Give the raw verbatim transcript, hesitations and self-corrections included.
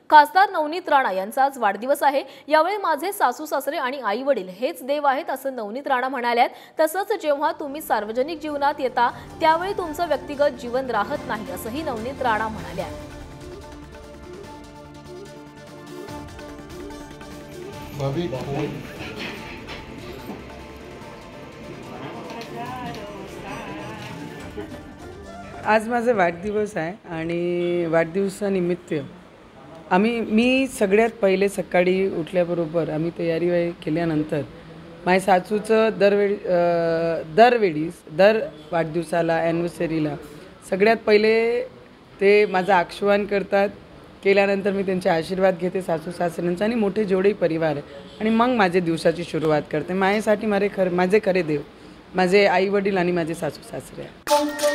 खासदार नवनीत राणा यांचा आज वाढदिवस आहे। यावेळी माझे सासू सासरे आणि आई वडील हेच देव आहेत असं नवनीत राणा म्हणाल्यात। तसंच जेव्हा तुम्ही सार्वजनिक जीवनात येता त्यावेळी तुमचं व्यक्तिगत जीवन राहत नाही असंही नवनीत राणा म्हणाल्या। आज माझा वाढदिवस आहे आणि वाढदिवसानिमित्त आम्ही मी सगळ्यात पहिले सकाळी उठल्याबरोबर आम्ही तयारी केल्यानंतर माझ्या सासूचं दरवेळी दरवेळी दर वाढदिवसाला ॲनिव्हर्सरीला सगळ्यात पहिले ते माझं आक्षेपण करतात। केल्यानंतर मी त्यांचे आशीर्वाद घेते सासू सासऱ्यांचा आणि मोठे जेवढे परिवार आहे आणि मग माझ्या दिवसाची सुरुवात करते। माझ्यासाठी माझे खरं माझे खरे देव माझे आई वडील आणि माझे सासू सासरे आहे।